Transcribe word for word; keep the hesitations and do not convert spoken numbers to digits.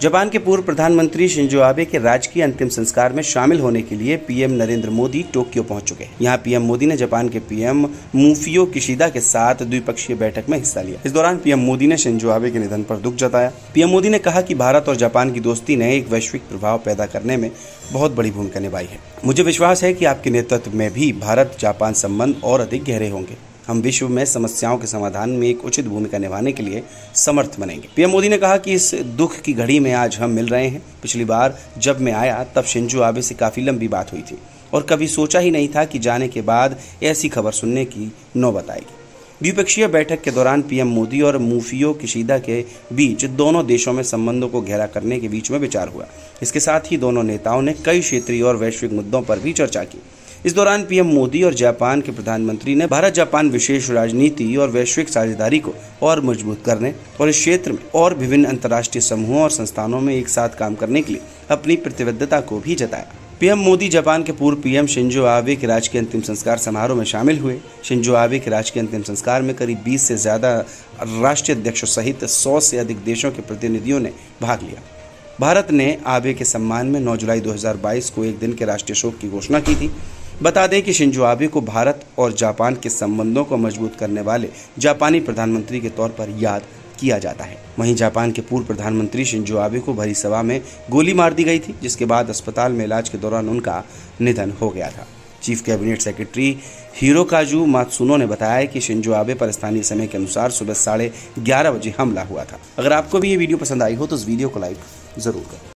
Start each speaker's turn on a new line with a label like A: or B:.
A: Japan के पूर्व प्रधानमंत्री शिंजो आबे के राजकीय अंतिम संस्कार में शामिल होने के लिए पीएम नरेंद्र मोदी टोक्यो पहुंच चुके हैं। यहां पीएम मोदी ने जापान के पीएम फूमियो किशिदा के साथ द्विपक्षीय बैठक में हिस्सा लिया। इस दौरान पीएम मोदी ने शिंजो आबे के निधन पर दुख जताया। पीएम मोदी ने कहा कि भारत और जापान की दोस्ती ने एक वैश्विक प्रभाव पैदा करने में बहुत बड़ी भूमिका निभाई है। मुझे विश्वास है कि आपके नेतृत्व में भी भारत जापान संबंध और अधिक गहरे होंगे। हम विश्व में समस्याओं के समाधान में एक उचित भूमिका निभाने के लिए समर्थ बनेंगे। पीएम मोदी ने कहा कि इस दुख की घड़ी में आज हम मिल रहे हैं। पिछली बार जब मैं आया तब शिंजो आबे से काफी लंबी बात हुई थी और कभी सोचा ही नहीं था कि जाने के बाद ऐसी खबर सुनने की नौबत आएगी। द्विपक्षीय बैठक के दौरान पीएम मोदी और फूमियो किशिदा के बीच दोनों देशों में संबंधों को गहरा करने के बीच में विचार हुआ। इसके साथ ही दोनों नेताओं ने कई क्षेत्रीय और वैश्विक मुद्दों पर भी चर्चा की। इस दौरान पीएम मोदी और जापान के प्रधानमंत्री ने भारत जापान विशेष राजनीति और वैश्विक साझेदारी को और मजबूत करने और इस क्षेत्र में और विभिन्न अंतर्राष्ट्रीय समूहों और संस्थानों में एक साथ काम करने के लिए अपनी प्रतिबद्धता को भी जताया। पीएम मोदी जापान के पूर्व पीएम शिंजो आबे के राजकीय अंतिम संस्कार समारोह में शामिल हुए। शिंजो आबे के राजकीय अंतिम संस्कार में करीब बीस से ज्यादा राष्ट्रीय अध्यक्षों सहित सौ से अधिक देशों के प्रतिनिधियों ने भाग लिया। भारत ने आबे के सम्मान में नौ जुलाई दो हजार बाईस को एक दिन के राष्ट्रीय शोक की घोषणा की थी। बता दें कि शिंजो आबे को भारत और जापान के संबंधों को मजबूत करने वाले जापानी प्रधानमंत्री के तौर पर याद किया जाता है। वहीं जापान के पूर्व प्रधानमंत्री शिंजो आबे को भरी सभा में गोली मार दी गई थी, जिसके बाद अस्पताल में इलाज के दौरान उनका निधन हो गया था। Chief cabinet secretary Hirokazu Matsuno ने बताया कि शिंजो आबे पर स्थानीय समय के अनुसार सुबह साढ़े ग्यारह बजे हमला हुआ था। अगर आपको भी ये वीडियो पसंद आई हो तो इस वीडियो को लाइक जरूर करें।